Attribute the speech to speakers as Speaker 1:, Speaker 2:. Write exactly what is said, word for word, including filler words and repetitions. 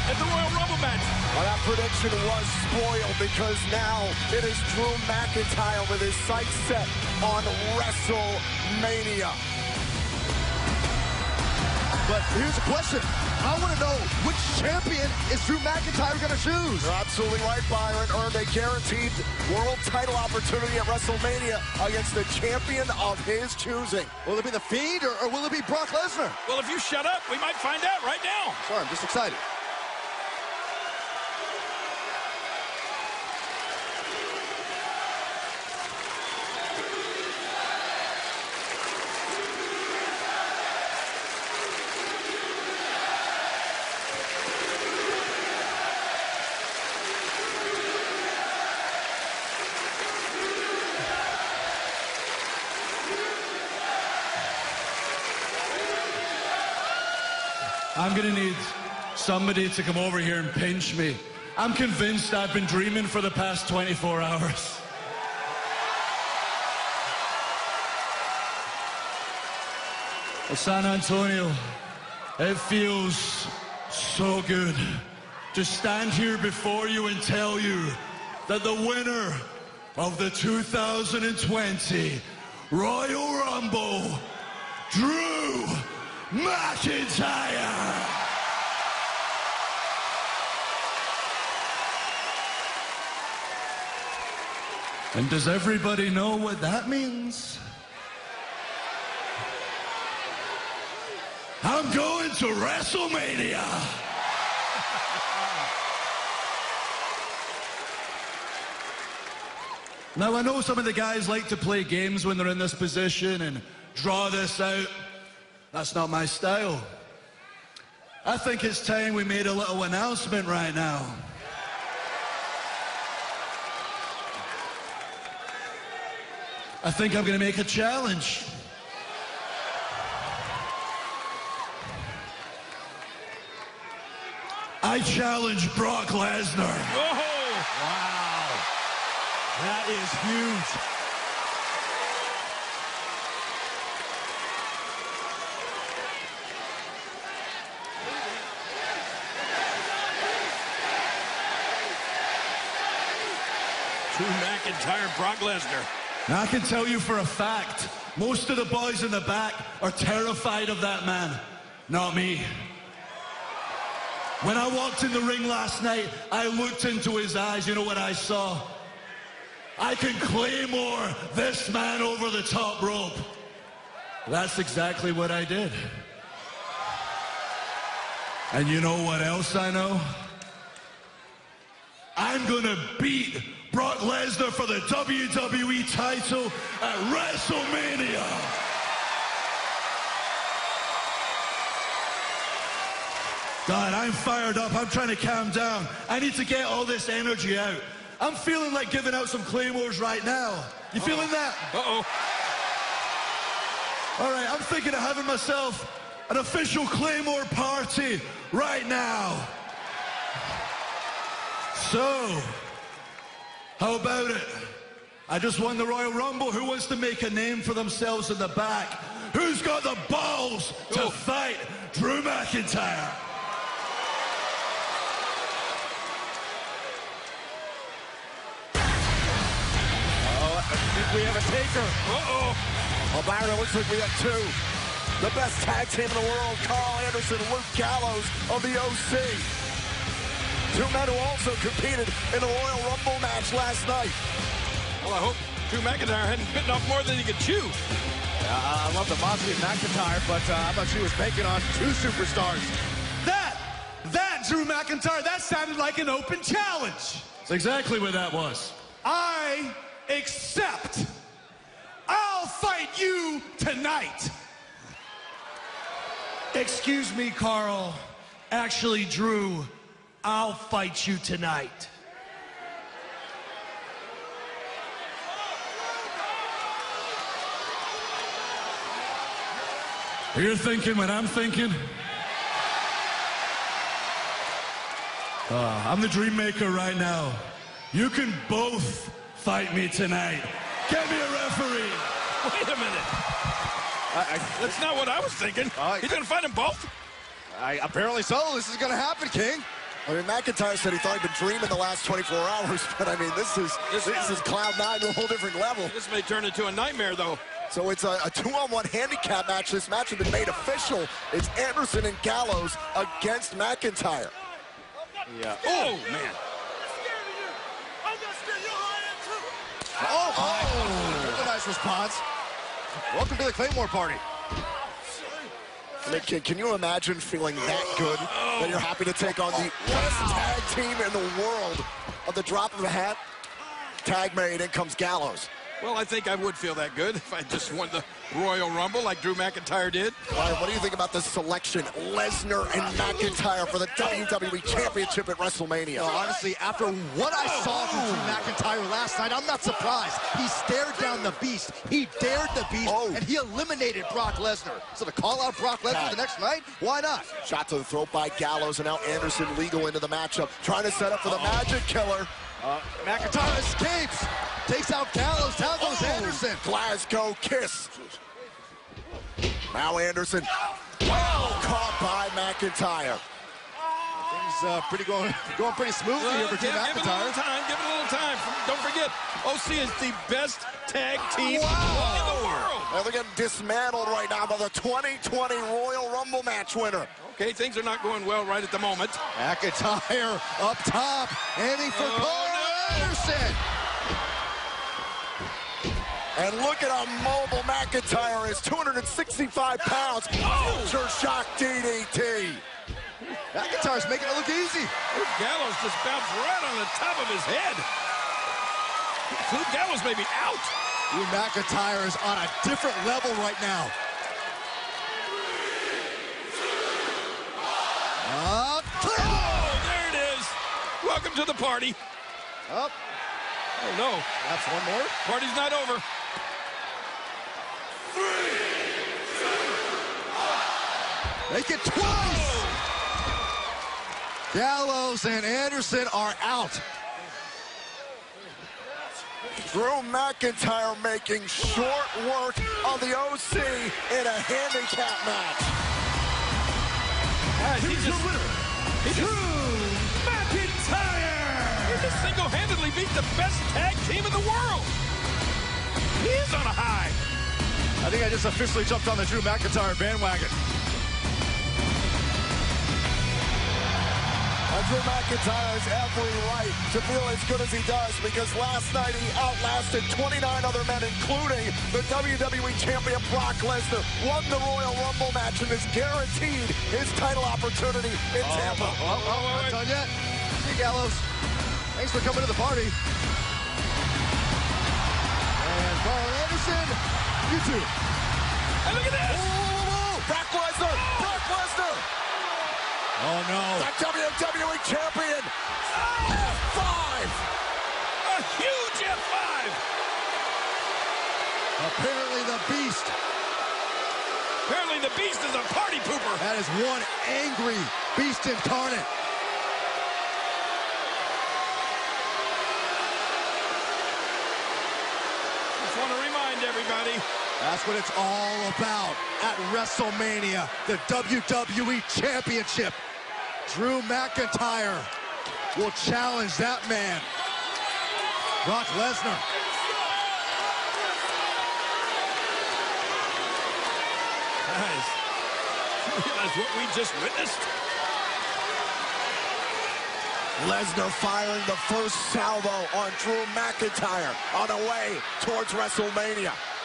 Speaker 1: in the Royal Rumble match.
Speaker 2: Well, that prediction was spoiled because now it is Drew McIntyre with his sights set on WrestleMania.
Speaker 3: But here's a question. I want to know, which champion is Drew McIntyre going to choose?
Speaker 2: You're absolutely right, Byron. Earned a guaranteed world title opportunity at WrestleMania against the champion of his choosing.
Speaker 3: Will it be The Fiend or, or will it be Brock Lesnar?
Speaker 1: Well, if you shut up, we might find out right now.
Speaker 3: Sorry, I'm just excited.
Speaker 4: I'm gonna need somebody to come over here and pinch me. I'm convinced I've been dreaming for the past twenty-four hours. Well, San Antonio, it feels so good to stand here before you and tell you that the winner of the two thousand twenty Royal Rumble, Drew McIntyre. And does everybody know what that means? I'm going to WrestleMania. Now, I know some of the guys like to play games when they're in this position and draw this out. That's not my style. I think it's time we made a little announcement right now. I think I'm going to make a challenge. I challenge Brock Lesnar.
Speaker 1: Oh,
Speaker 3: Wow. That is huge.
Speaker 1: Drew McIntyre, Brock Lesnar.
Speaker 4: Now, I can tell you for a fact, most of the boys in the back are terrified of that man. Not me. When I walked in the ring last night, I looked into his eyes. You know what I saw? I can claymore this man over the top rope. That's exactly what I did. And you know what else I know? I'm gonna beat Brock Lesnar for the W W E title at WrestleMania. God, I'm fired up. I'm trying to calm down. I need to get all this energy out. I'm feeling like giving out some claymores right now. You feeling that?
Speaker 1: Uh-oh.
Speaker 4: All right, I'm thinking of having myself an official claymore party right now. So, how about it? I just won the Royal Rumble. Who wants to make a name for themselves in the back? Who's got the balls to
Speaker 1: Oh.
Speaker 4: fight Drew McIntyre?
Speaker 2: I think we have a taker.
Speaker 1: Uh-oh.
Speaker 2: Well, Byron, it looks like we have two. The best tag team in the world, Carl Anderson, Luke Gallows of the O C. Two men who also competed in the Royal Rumble match last night.
Speaker 1: Well, I hope Drew McIntyre hadn't bitten off more than he could chew.
Speaker 3: Uh, I love the Moxley and McIntyre, but uh, how about she was banking on two superstars?
Speaker 5: That, that, Drew McIntyre, that sounded like an open challenge.
Speaker 4: That's exactly what that was.
Speaker 5: I accept. I'll fight you tonight.
Speaker 4: Excuse me, Carl. Actually, Drew, I'll fight you tonight. You're thinking what I'm thinking? Uh, I'm the Dream Maker right now. You can both fight me tonight. Get me a referee.
Speaker 1: Wait a minute.
Speaker 3: I, I,
Speaker 1: That's not what I was thinking.
Speaker 3: Uh,
Speaker 1: He's going to fight them both?
Speaker 3: I, apparently so. This is going to happen, King.
Speaker 2: I mean, McIntyre said he thought he'd been dreaming the last twenty-four hours, but I mean, this is this, this is cloud nine to a whole different level.
Speaker 1: This may turn into a nightmare, though.
Speaker 2: So it's a, a two-on-one handicap match. This match has been made official. It's Anderson and Gallows against McIntyre.
Speaker 1: Yeah. Oh, man.
Speaker 3: Oh, oh. That's a nice response. Welcome to the Claymore party.
Speaker 2: I mean, can, can you imagine feeling that good that you're happy to take on the best tag team in the world at the drop of a hat? Tag made, in comes Gallows.
Speaker 1: Well, I think I would feel that good if I just won the Royal Rumble like Drew McIntyre did.
Speaker 2: Ryan, what do you think about this selection, Lesnar and McIntyre for the W W E Championship at WrestleMania?
Speaker 3: Well, honestly, after what I saw from Drew McIntyre last night, I'm not surprised. He stared down the beast. He dared the beast,
Speaker 2: oh.
Speaker 3: and he eliminated Brock Lesnar. So to call out Brock Lesnar the next night, why not?
Speaker 2: Shot to the throat by Gallows, and now Anderson legal into the matchup, trying to set up for the Magic Killer.
Speaker 3: Uh, McIntyre escapes, takes out Gallows, down goes Anderson.
Speaker 2: Glasgow kiss. Now Anderson, well caught by McIntyre.
Speaker 3: Things uh, pretty going, going pretty smoothly
Speaker 1: Well,
Speaker 3: here for
Speaker 1: give,
Speaker 3: Drew
Speaker 1: give it a little
Speaker 3: McIntyre.
Speaker 1: time. Give it a little time. Don't forget, O C is the best tag team
Speaker 3: Wow.
Speaker 1: in the world.
Speaker 2: Now they're getting dismantled right now by the twenty twenty Royal Rumble match winner.
Speaker 1: Okay, things are not going well right at the moment.
Speaker 3: McIntyre up top, aiming for
Speaker 1: Oh,
Speaker 3: Carl
Speaker 1: no.
Speaker 3: Anderson.
Speaker 2: And look at how mobile McIntyre is, two hundred sixty-five pounds.
Speaker 1: Oh.
Speaker 2: Future shock D D T.
Speaker 3: McIntyre's making it look easy.
Speaker 1: Gallows just bounced right on the top of his head. Luke Gallows may be out.
Speaker 3: Drew McIntyre is on a different level right now. Up, clear.
Speaker 1: Oh, there it is. Welcome to the party.
Speaker 3: Up,
Speaker 1: Oh, no.
Speaker 3: perhaps one more.
Speaker 1: Party's not over.
Speaker 3: Make it twice. Gallows and Anderson are out.
Speaker 2: Drew McIntyre making short work of the O C in a handicap match.
Speaker 1: Guys, he
Speaker 5: Here's
Speaker 1: just,
Speaker 5: your winner,
Speaker 1: he just,
Speaker 5: Drew McIntyre!
Speaker 1: he just single-handedly beat the best tag team in the world. He is on a high.
Speaker 3: I think I just officially jumped on the Drew McIntyre bandwagon.
Speaker 2: And Drew McIntyre has every right to feel as good as he does because last night he outlasted twenty-nine other men, including the W W E Champion Brock Lesnar, won the Royal Rumble match and is guaranteed his title opportunity in Tampa.
Speaker 3: Oh, oh, oh, oh, not done yet. See you, Gallows. Thanks for coming to the party. And Carl Anderson, you too.
Speaker 1: And look at this.
Speaker 2: Whoa, whoa, whoa. Brock Lesnar! Brock Lesnar!
Speaker 3: Oh, no.
Speaker 2: The W W E Champion! F five!
Speaker 1: A huge F five.
Speaker 3: Apparently the Beast.
Speaker 1: Apparently the Beast is a party pooper.
Speaker 3: That is one angry Beast incarnate.
Speaker 1: Just want to remind everybody.
Speaker 3: That's what it's all about at WrestleMania, the W W E Championship. Drew McIntyre will challenge that man, Brock Lesnar.
Speaker 1: Guys, you realize what we just witnessed?
Speaker 2: Lesnar firing the first salvo on Drew McIntyre on the way towards WrestleMania.